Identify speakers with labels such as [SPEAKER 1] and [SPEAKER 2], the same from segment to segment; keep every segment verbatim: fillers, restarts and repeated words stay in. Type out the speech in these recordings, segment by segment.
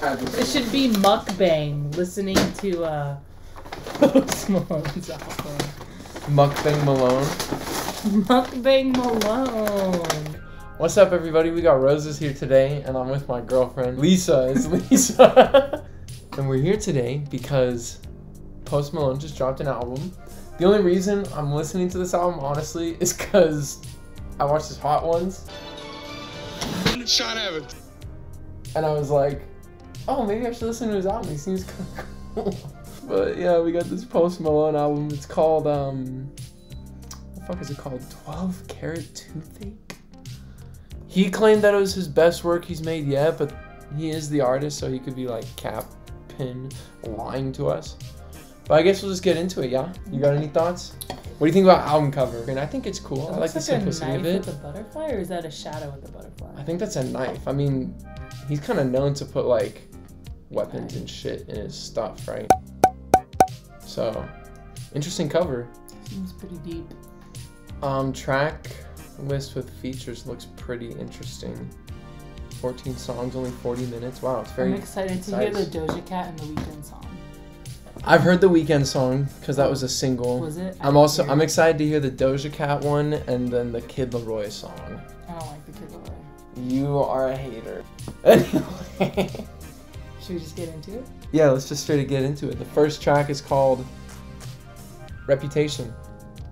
[SPEAKER 1] It should be mukbang, listening to uh, Post Malone's album.
[SPEAKER 2] MUKBANG Malone.
[SPEAKER 1] MUKBANG Malone.
[SPEAKER 2] What's up, everybody? We got Roses here today, and I'm with my girlfriend, Lisa. It's Lisa. And we're here today because Post Malone just dropped an album. The only reason I'm listening to this album, honestly, is because I watched his Hot Ones. And I was like, oh, maybe I should listen to his album. He seems kind of cool. But yeah, we got this Post Malone album. It's called, um, what the fuck is it called? twelve Carat Toothache? He claimed that it was his best work he's made yet, but he is the artist, so he could be like cap pin lying to us. But I guess we'll just get into it, yeah? You got any thoughts? What do you think about album cover? I mean, I think it's cool.
[SPEAKER 1] It
[SPEAKER 2] I like the
[SPEAKER 1] like
[SPEAKER 2] simplicity
[SPEAKER 1] a
[SPEAKER 2] of
[SPEAKER 1] knife
[SPEAKER 2] it.
[SPEAKER 1] with a butterfly, or is that a shadow with a butterfly?
[SPEAKER 2] I think that's a knife. I mean, he's kind of known to put like weapons and shit in his stuff, right? So, interesting cover.
[SPEAKER 1] Seems pretty deep.
[SPEAKER 2] Um, track list with features looks pretty interesting. fourteen songs, only forty minutes. Wow, it's very
[SPEAKER 1] I'm excited to
[SPEAKER 2] concise.
[SPEAKER 1] hear the Doja Cat and the Weeknd song.
[SPEAKER 2] I've heard the Weeknd song because that was a single.
[SPEAKER 1] Was it? I
[SPEAKER 2] I'm also I'm
[SPEAKER 1] it.
[SPEAKER 2] excited to hear the Doja Cat one and then the Kid Laroi song.
[SPEAKER 1] I don't like the Kid Laroi.
[SPEAKER 2] You are a hater. Anyway.
[SPEAKER 1] Should we just get into it?
[SPEAKER 2] Yeah, let's just straight to get into it. The first track is called Reputation.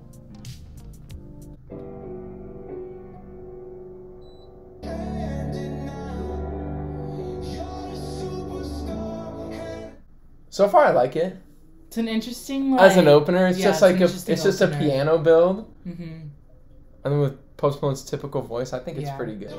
[SPEAKER 2] So far, I like it.
[SPEAKER 1] It's an interesting, like,
[SPEAKER 2] as an opener. It's
[SPEAKER 1] yeah,
[SPEAKER 2] just
[SPEAKER 1] it's
[SPEAKER 2] like a, it's just
[SPEAKER 1] opener.
[SPEAKER 2] a piano build,
[SPEAKER 1] mm-hmm.
[SPEAKER 2] and then with Post Malone's typical voice, I think it's
[SPEAKER 1] Yeah.
[SPEAKER 2] pretty good.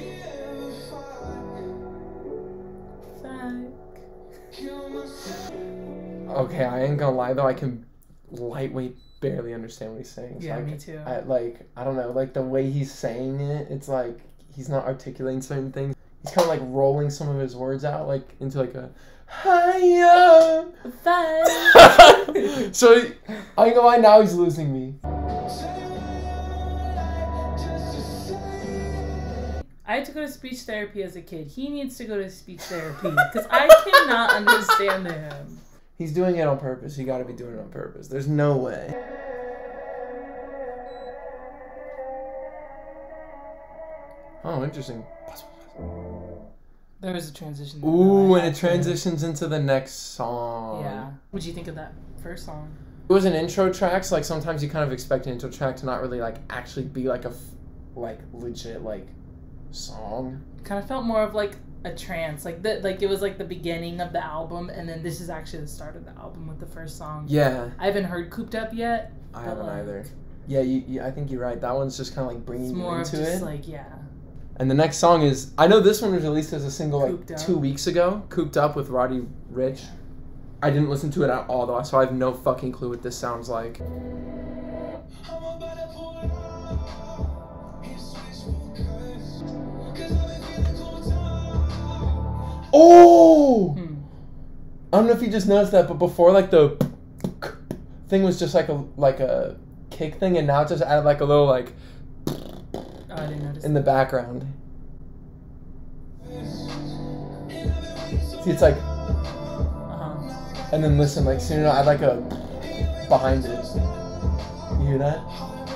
[SPEAKER 2] Okay, I ain't gonna lie though, I can lightweight barely understand what he's saying. So
[SPEAKER 1] Yeah,
[SPEAKER 2] like,
[SPEAKER 1] me too.
[SPEAKER 2] I, like I don't know, like the way he's saying it, it's like he's not articulating certain things. He's kind of like rolling some of his words out like into like a hiya. So I ain't gonna lie, now he's losing me.
[SPEAKER 1] I had to go to speech therapy as a kid. He needs to go to speech therapy because I cannot understand him.
[SPEAKER 2] He's doing it on purpose. You gotta be doing it on purpose. There's no way. Oh, interesting.
[SPEAKER 1] There was a transition.
[SPEAKER 2] Ooh, and it transitions into the next song.
[SPEAKER 1] Yeah. What'd you think of that first song?
[SPEAKER 2] It was an intro track, so like sometimes you kind of expect an intro track to not really like actually be like a f- like legit like song.
[SPEAKER 1] Kind of felt more of like a trance, like the, like it was like the beginning of the album, and then this is actually the start of the album with the first song.
[SPEAKER 2] Yeah.
[SPEAKER 1] I haven't heard "Cooped Up" yet.
[SPEAKER 2] I haven't
[SPEAKER 1] like,
[SPEAKER 2] either. Yeah, you, you. I think you're right. That one's just kind of like bringing
[SPEAKER 1] It's
[SPEAKER 2] you
[SPEAKER 1] more
[SPEAKER 2] into
[SPEAKER 1] of just
[SPEAKER 2] it.
[SPEAKER 1] like yeah.
[SPEAKER 2] And the next song is, I know this one was released as a single like
[SPEAKER 1] Cooped Up.
[SPEAKER 2] two weeks ago. Cooped Up with Roddy Ricch. I didn't listen to it at all though, so I have no fucking clue what this sounds like. Oh!
[SPEAKER 1] Hmm.
[SPEAKER 2] I don't know if you just noticed that, but before like the thing was just like a like a kick thing, and now it just added like a little like
[SPEAKER 1] Oh, I didn't notice.
[SPEAKER 2] in the background. See, it's like,
[SPEAKER 1] Uh-huh.
[SPEAKER 2] and then listen, like soon I add like a behind it. You hear that?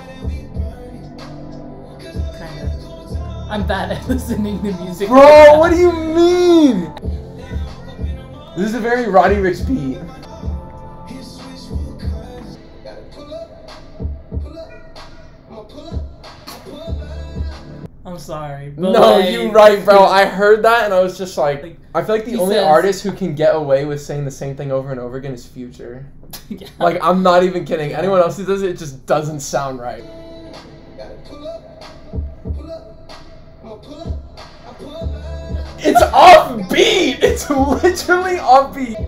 [SPEAKER 1] Kind of. I'm bad at listening to music.
[SPEAKER 2] Bro, what do you mean? This is a very Roddy Ricch beat.
[SPEAKER 1] I'm sorry. But
[SPEAKER 2] No,
[SPEAKER 1] like,
[SPEAKER 2] you're right, bro. I heard that and I was just like, I feel like the
[SPEAKER 1] He
[SPEAKER 2] only
[SPEAKER 1] says-
[SPEAKER 2] artist who can get away with saying the same thing over and over again is Future.
[SPEAKER 1] Yeah.
[SPEAKER 2] Like, I'm not even kidding. Anyone else who does it, it just doesn't sound right. It's offbeat! It's literally offbeat!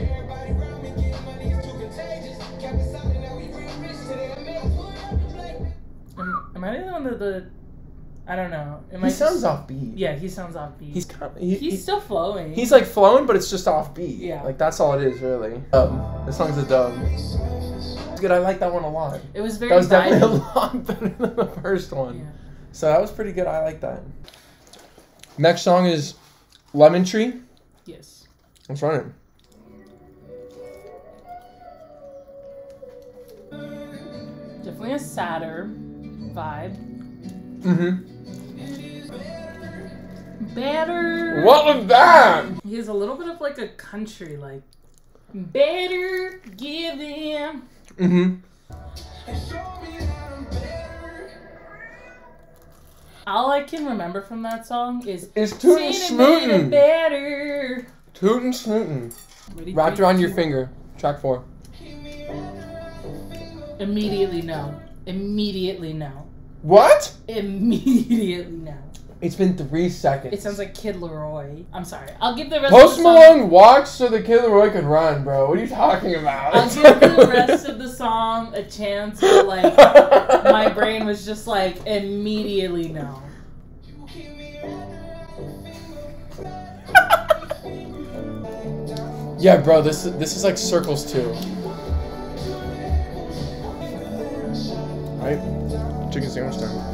[SPEAKER 1] Am, am I the one that the? I don't know. Am
[SPEAKER 2] He
[SPEAKER 1] I
[SPEAKER 2] sounds
[SPEAKER 1] just,
[SPEAKER 2] offbeat.
[SPEAKER 1] Yeah, he sounds offbeat.
[SPEAKER 2] He's kind of, he,
[SPEAKER 1] he's
[SPEAKER 2] he-
[SPEAKER 1] still flowing.
[SPEAKER 2] he's like flowing, but it's just offbeat.
[SPEAKER 1] Yeah.
[SPEAKER 2] Like, that's all it is, really. Um, this song's a dub. It's good. I like that one a lot.
[SPEAKER 1] It was very.
[SPEAKER 2] That was definitely
[SPEAKER 1] vibey.
[SPEAKER 2] a lot better than the first one.
[SPEAKER 1] Yeah.
[SPEAKER 2] So that was pretty good. I like that. Next song is Lemon Tree.
[SPEAKER 1] Yes.
[SPEAKER 2] What's running?
[SPEAKER 1] Definitely a sadder vibe.
[SPEAKER 2] Mm-hmm.
[SPEAKER 1] Better.
[SPEAKER 2] What was that?
[SPEAKER 1] He has a little bit of like a country, like, better give him.
[SPEAKER 2] Mm-hmm.
[SPEAKER 1] All I can remember from that song is
[SPEAKER 2] It's Tootin' Snootin'.
[SPEAKER 1] Better.
[SPEAKER 2] Tootin' Snootin'. Wrapped around your finger. Track four.
[SPEAKER 1] Immediately no. Immediately no.
[SPEAKER 2] What?
[SPEAKER 1] Immediately no.
[SPEAKER 2] It's been three seconds.
[SPEAKER 1] It sounds like Kid Laroi. I'm sorry. I'll give the rest
[SPEAKER 2] Post
[SPEAKER 1] of the song.
[SPEAKER 2] Malone walked so the Kid Laroi could run, bro. What are you talking about?
[SPEAKER 1] I'll give the rest of the song a chance, but like my brain was just like immediately no.
[SPEAKER 2] Yeah, bro. This this is like Circles too. Right? Chicken sandwich time.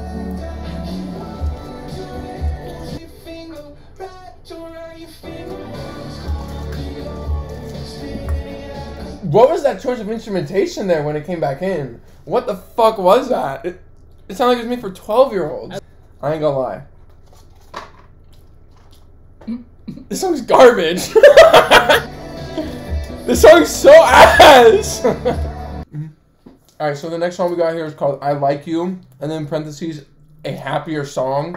[SPEAKER 2] What was that choice of instrumentation there when it came back in? What the fuck was that? It, it sounded like it was made for twelve year olds. I ain't gonna lie. This song's garbage. This song's so ass. Alright, so the next song we got here is called I Like You, and then in parentheses, a happier song.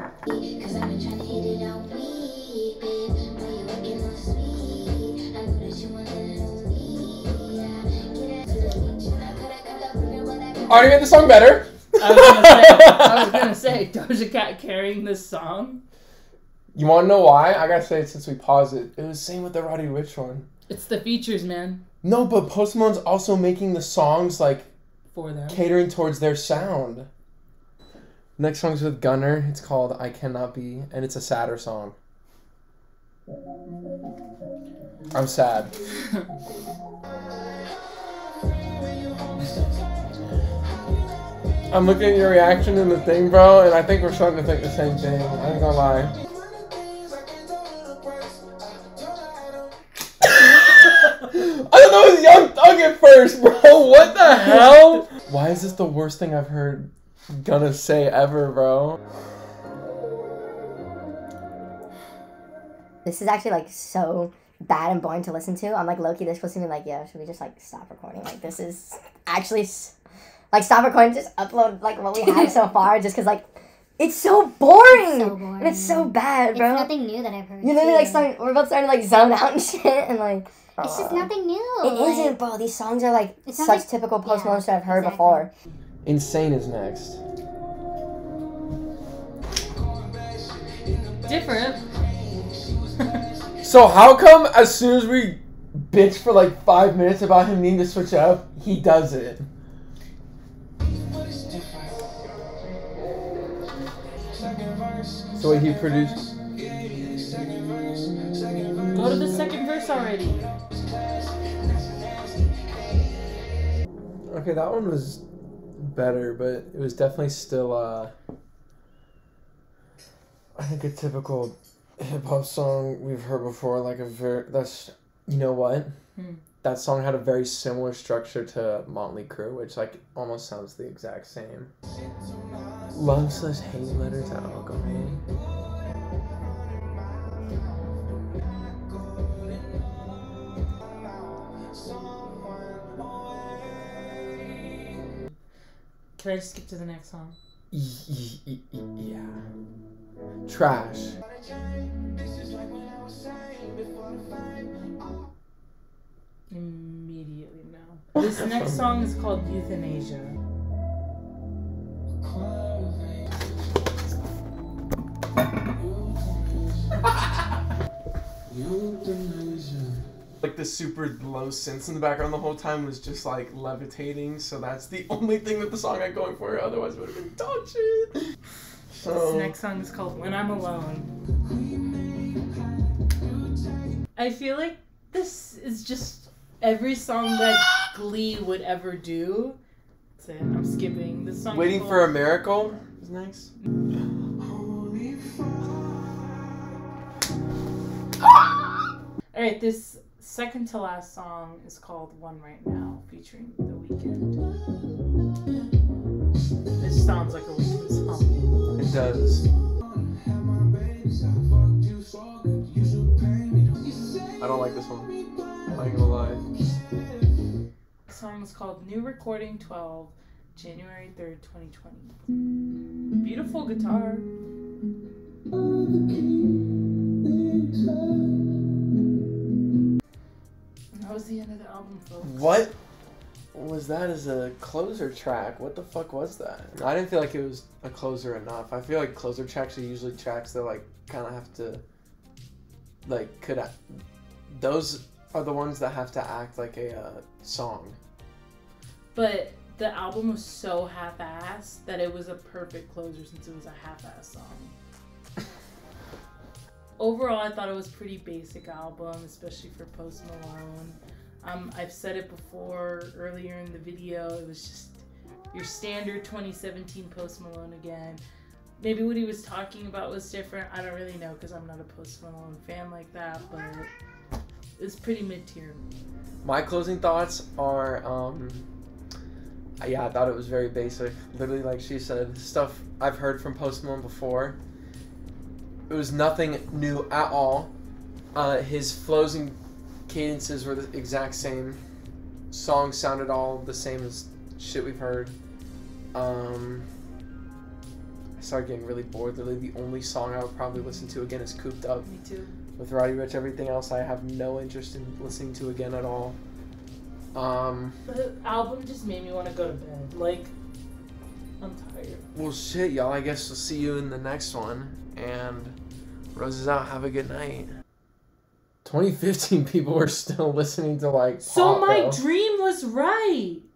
[SPEAKER 2] Already made the song better.
[SPEAKER 1] I was gonna say, I was gonna say, Doja Cat carrying this song.
[SPEAKER 2] You wanna know why? I gotta say it since we paused it. It was the same with the Roddy Ricch one.
[SPEAKER 1] It's the features, man.
[SPEAKER 2] No, but Post Malone's also making the songs like
[SPEAKER 1] For them.
[SPEAKER 2] catering towards their sound. Next song's with Gunner. It's called I Cannot Be, and it's a sadder song. I'm sad. I'm looking at your reaction in the thing, bro, and I think we're starting to think the same thing. I ain't gonna lie. I don't know, it was Young Thug at first, bro. What the hell? Why is this the worst thing I've heard Gunna say ever, bro?
[SPEAKER 3] This is actually like so bad and boring to listen to. I'm like low-key this supposed to be like, yo, should we just like stop recording? Like this is actually s- like stop recording, just upload like what we have so far, just because like it's so boring.
[SPEAKER 4] It's so boring.
[SPEAKER 3] And it's so bad, bro.
[SPEAKER 4] It's nothing new that I've heard.
[SPEAKER 3] You literally
[SPEAKER 4] too.
[SPEAKER 3] like starting, we're both starting to like zone out and shit, and like
[SPEAKER 4] It's just
[SPEAKER 3] uh,
[SPEAKER 4] nothing new.
[SPEAKER 3] It
[SPEAKER 4] like,
[SPEAKER 3] isn't, bro. These songs are like
[SPEAKER 4] It
[SPEAKER 3] such
[SPEAKER 4] sounds like-
[SPEAKER 3] typical Post
[SPEAKER 4] yeah,
[SPEAKER 3] Malone shit I've heard
[SPEAKER 4] exactly.
[SPEAKER 3] before.
[SPEAKER 2] Insane is next.
[SPEAKER 1] Different.
[SPEAKER 2] So how come as soon as we bitch for like five minutes about him needing to switch up, he does it? So what he produced.
[SPEAKER 1] Go to the second verse already.
[SPEAKER 2] Okay, that one was better, but it was definitely still uh I think a typical hip hop song we've heard before, like a very that's you know what?
[SPEAKER 1] Hmm.
[SPEAKER 2] That song had a very similar structure to Motley Crue, which like almost sounds the exact same. Love slash hate letter to alcohol.
[SPEAKER 1] Can I just skip to the next song?
[SPEAKER 2] Yeah. Trash.
[SPEAKER 1] Immediately no. This next song is called Euthanasia.
[SPEAKER 2] Like the super low synths in the background the whole time was just like levitating, so that's the only thing that the song had going for it. Otherwise, it would have been dog shit. So
[SPEAKER 1] This next song is called When I'm Alone. I feel like this is just every song that Glee would ever do. That's it. I'm skipping. This song.
[SPEAKER 2] Waiting
[SPEAKER 1] is
[SPEAKER 2] for a
[SPEAKER 1] called-
[SPEAKER 2] Miracle is nice.
[SPEAKER 1] I Alright, this second to last song is called One Right Now, featuring The Weeknd. This sounds like a Weeknd song.
[SPEAKER 2] It does. I don't like this one. I ain't gonna lie.
[SPEAKER 1] The song is called New Recording twelve, January third, twenty twenty. Beautiful guitar. That was the end of the album, folks.
[SPEAKER 2] What was that as a closer track? What the fuck was that? I didn't feel like it was a closer enough. I feel like closer tracks are usually tracks that like kind of have to, like, could I, those are the ones that have to act like a uh, song.
[SPEAKER 1] But the album was so half-assed that it was a perfect closer since it was a half-assed song. Overall, I thought it was a pretty basic album, especially for Post Malone. Um, I've said it before earlier in the video. It was just your standard twenty seventeen Post Malone again. Maybe what he was talking about was different. I don't really know because I'm not a Post Malone fan like that, but it's pretty mid-tier.
[SPEAKER 2] My closing thoughts are, um, yeah, I thought it was very basic. Literally, like she said, stuff I've heard from Post Malone before. It was nothing new at all. Uh, his flows and cadences were the exact same. Songs sounded all the same as shit we've heard. Um, I started getting really bored. Literally, the only song I would probably listen to again is Cooped Up.
[SPEAKER 1] Me too.
[SPEAKER 2] With Roddy Ricch, everything else I have no interest in listening to again at all. Um,
[SPEAKER 1] the album just made me want to go to bed. Like, I'm tired.
[SPEAKER 2] Well, shit, y'all. I guess we'll see you in the next one. And Roses out. Have a good night. twenty fifteen people were still listening to like.
[SPEAKER 1] So
[SPEAKER 2] pop,
[SPEAKER 1] my
[SPEAKER 2] though.
[SPEAKER 1] dream was right.